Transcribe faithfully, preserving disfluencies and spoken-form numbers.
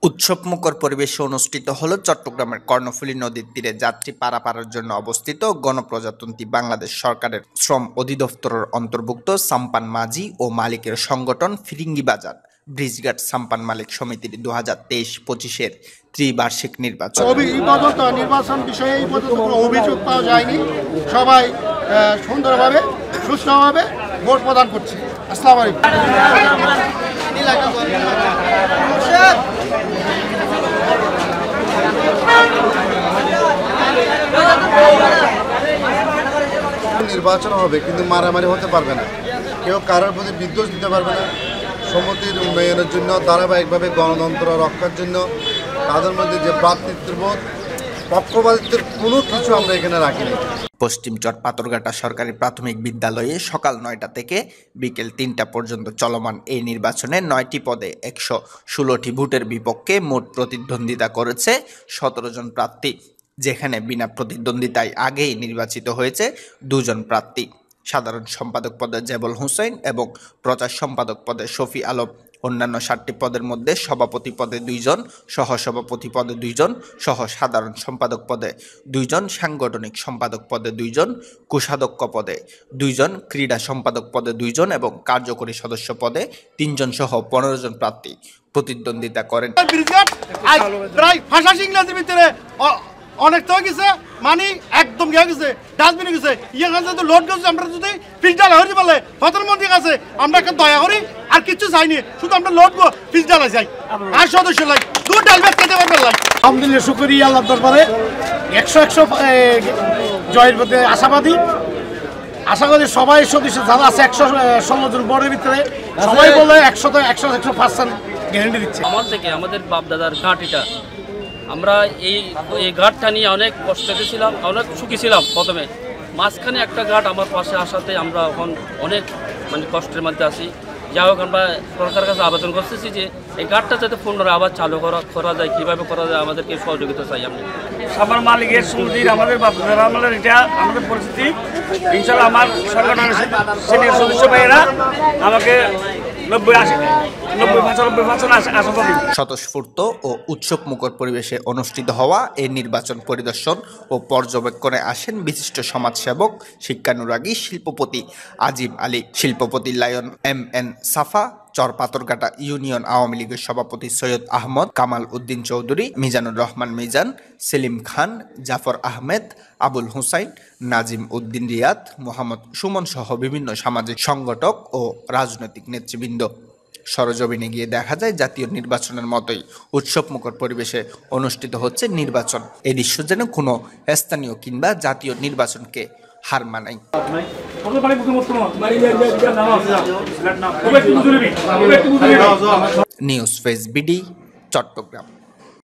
উৎসবমুখর পরিবেশে অনুষ্ঠিত হলো চট্টগ্রামের কর্ণফুলী নদীর তীরে যাত্রী পারাপারের জন্য অবস্থিত গণপ্রজাতন্ত্রী বাংলাদেশ সরকারের শ্রম অধিদপ্তরের অন্তর্ভুক্ত সাম্পান মাঝি ও মালিকের সংগঠন ফিরিঙ্গিবাজার ব্রিজঘাট সাম্পান মালিক সমিতির দু হাজার তেইশ পঁচিশের ত্রিবার্ষিক নির্বাচন। নির্বাচন বিষয়ে এই পর্যন্ত কোনো অভিযোগ পাওয়া যায়নি। সবাই সুন্দরভাবে সুষ্ঠুভাবে ভোট প্রদান করছে। আসসালামু আলাইকুম। নির্বাচন হবে কিন্তু মারামারি হতে পারবে না, কেউ কারোর প্রতি বিদ্বেষ দিতে পারবে না। সমিতির উন্নয়নের জন্য ধারাবাহিকভাবে গণতন্ত্র রক্ষার জন্য তাদের মধ্যে যে ভ্রাতৃত্ববোধ, পক্ষপাতিত্বের কোনো কিছু আমরা এখানে রাখিনি। পশ্চিমচর পাথরঘাটা সরকারি প্রাথমিক বিদ্যালয়ে সকাল নয়টা থেকে বিকেল তিনটা পর্যন্ত চলমান এই নির্বাচনে নয়টি পদে একশো ষোলোটি ভোটের বিপক্ষে মোট প্রতিদ্বন্দ্বিতা করেছে সতেরো জন প্রার্থী, যেখানে বিনা প্রতিদ্বন্দ্বিতায় আগেই নির্বাচিত হয়েছে দুজন প্রার্থী। সাধারণ সম্পাদক পদে জেবল হোসেন এবং প্রচার সম্পাদক পদে শফি আলম। অন্যান্য ষাটটি পদের মধ্যে সভাপতি পদে দুইজন, সহসভাপতি পদে দুইজন, সহ সাধারণ সম্পাদক পদে দুইজন, সাংগঠনিক সম্পাদক পদে দুইজন, কোষাধ্যক্ষ পদে দুইজন, ক্রীড়া সম্পাদক পদে দুইজন এবং কার্যকরী সদস্য পদে তিনজন সহ পনেরো জন প্রার্থী প্রতিদ্বন্দ্বিতা করেন। অনেক তো গেছে মানে একদম গিয়ে গেছে, ডাস্টবিনে গেছে, ইয়ে কাছে তো লোড গেছে। আমরা যদি ফিল্টার হরি বলে প্রধানমন্ত্রী কাছে আমরা একটা দয়া করি, আর কিছু চাইনি, শুধু আমরা লোড গো ফিল্টারে যাই আর সদস্য লাই দু ডালবেট খেতে পারবেন লাই। আলহামদুলিল্লাহ, শুকরিয়া আল্লাহ দরবারে একশো একশো জয়ের প্রতি আশাবাদী। আশা করি সবাই সদস্য যারা আছে একশো ষোলো জন বোর্ডের ভিতরে সবাই বলে একশো তো একশো একশো পার্সেন্ট গ্যারেন্টি দিচ্ছে। আমার থেকে আমাদের বাপ দাদার ঘাটিটা আমরা এই এই ঘাটটা নিয়ে অনেক কষ্ট ছিলাম, অনেক সুখী ছিলাম। প্রথমে মাঝখানে একটা ঘাট আমার পাশে আসাতে আমরা এখন অনেক মানে কষ্টের মধ্যে আছি। যাই হোক, আমরা সরকারের কাছে আবেদন করতেছি যে এই ঘাটটা যাতে পুনরায় আবার চালু করা করা যায়, কীভাবে করা যায় আমাদেরকে সহযোগিতা চাই। আমরা সাম্পান মালিকের সমিতির আমাদের আমাদের এটা আমাদের পরিস্থিতি। ইনশাল্লাহ আমার সংগঠনের সিনিয়র সদস্য ভাইয়েরা আমাকে নব্বই আশি নব্বই পঁচানব্বই পার্সেন্ট আশা করি। স্বতঃস্ফূর্ত ও উৎসবমুখর পরিবেশে অনুষ্ঠিত হওয়া এই নির্বাচন পরিদর্শন ও পর্যবেক্ষণে আসেন বিশিষ্ট সমাজসেবক, শিক্ষানুরাগী, শিল্পপতি আজিম আলী, শিল্পপতি lion M N Safa, Char Patharghata union Awami লীগের সভাপতি সৈয়দ আহমদ, কামাল উদ্দিন চৌধুরী, মিজানুর রহমান মিজান, সেলিম খান, জাফর আহমেদ, আবুল হুসাইন, নাজিম উদ্দিন রিয়াদ, মোহাম্মদ সুমন সহ বিভিন্ন সামাজিক সংগঠক ও রাজনৈতিক নেতৃবৃন্দ। সরজমিনে গিয়ে দেখা যায় জাতীয় নির্বাচনের মতোই উৎসবমুখর পরিবেশে অনুষ্ঠিত হচ্ছে নির্বাচন। এই দৃশ্য যেন কোনো স্থানীয় কিংবা জাতীয় নির্বাচনকে হার মানায়। News face BD, Chittagong.